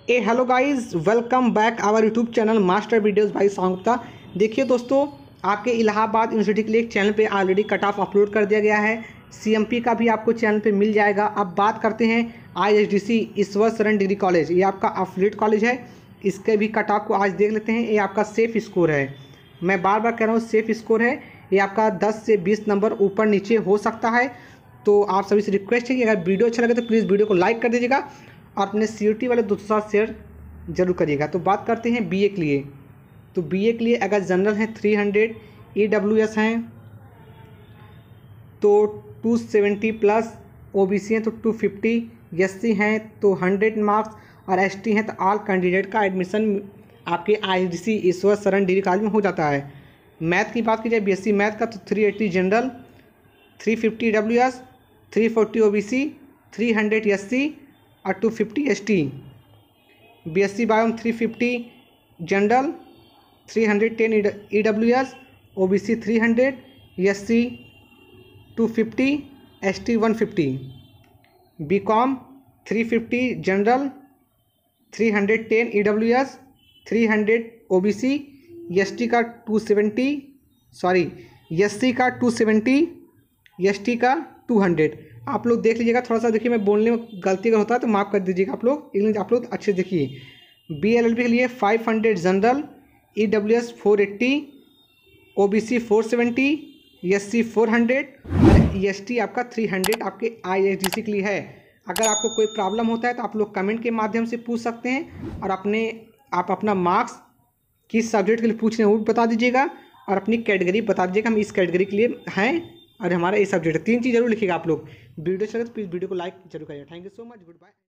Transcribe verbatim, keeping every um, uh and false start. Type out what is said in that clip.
A hello guys, welcome back our YouTube channel master videos भाई सांगुप्ता। देखिए दोस्तों, आपके इलाहाबाद यूनिवर्सिटी के लिए एक चैनल पे ऑलरेडी कट ऑफ अपलोड कर दिया गया है। सीएमपी का भी आपको चैनल पे मिल जाएगा। अब बात करते हैं आईएसडीसी ईश्वर शरण डिग्री कॉलेज, ये आपका अफिलिएट कॉलेज है। इसके भी कट ऑफ को आज देख लेते हैं। ये आपका सेफ स्कोर है, मैं बार बार कह रहा हूँ सेफ स्कोर है। ये आपका दस से बीस नंबर ऊपर नीचे हो सकता है। तो आप सभी से रिक्वेस्ट है कि अगर वीडियो अच्छा लगे तो प्लीज़ वीडियो को लाइक कर दीजिएगा और अपने सीयूटी वाले दोस्तों के साथ शेयर जरूर करिएगा। तो बात करते हैं बीए के लिए। तो बीए के लिए अगर जनरल है थ्री हंड्रेड, ईडब्ल्यूएस हैं तो टू सेवेंटी प्लस, ओबीसी हैं तो टू फिफ्टी, एससी हैं तो हंड्रेड मार्क्स और एसटी हैं तो ऑल कैंडिडेट का एडमिशन आपके IIDC Ishwar Sharan degree college में हो जाता है। मैथ की बात की जाए बीएससी मैथ का तो three eighty general, three fifty EWS, three forty OBC, three hundred SC और two fifty ST. BSc bio three fifty general, three hundred ten EWS, OBC three hundred, SC two fifty, ST one fifty. BCom three fifty general, three hundred ten EWS, three hundred OBC, ST का two seventy, sorry SC का two seventy, ST का two hundred. आप लोग देख लीजिएगा, थोड़ा सा देखिए मैं बोलने में गलती अगर होता है तो माफ़ कर दीजिएगा आप लोग, लेकिन आप लोग अच्छे देखिए। बीएलएलबी के लिए five hundred general, EWS four eighty, OBC four seventy, SC four hundred और एसटी आपका थ्री हंड्रेड आपके आईएसडीसी के लिए है। अगर आपको कोई प्रॉब्लम होता है तो आप लोग कमेंट के माध्यम से पूछ सकते हैं और अपने आप अपना मार्क्स किस सब्जेक्ट के लिए पूछ रहे हैं वो भी बता दीजिएगा और अपनी कैटेगरी बता दीजिएगा, हम इस कैटेगरी के लिए हैं और हमारा ये सब्जेक्ट है। तीन चीज़ जरूर लिखिएगा आप लोग। वीडियो चले तो प्लीज़ वीडियो को लाइक जरूर करिएगा। Thank you so much, good bye.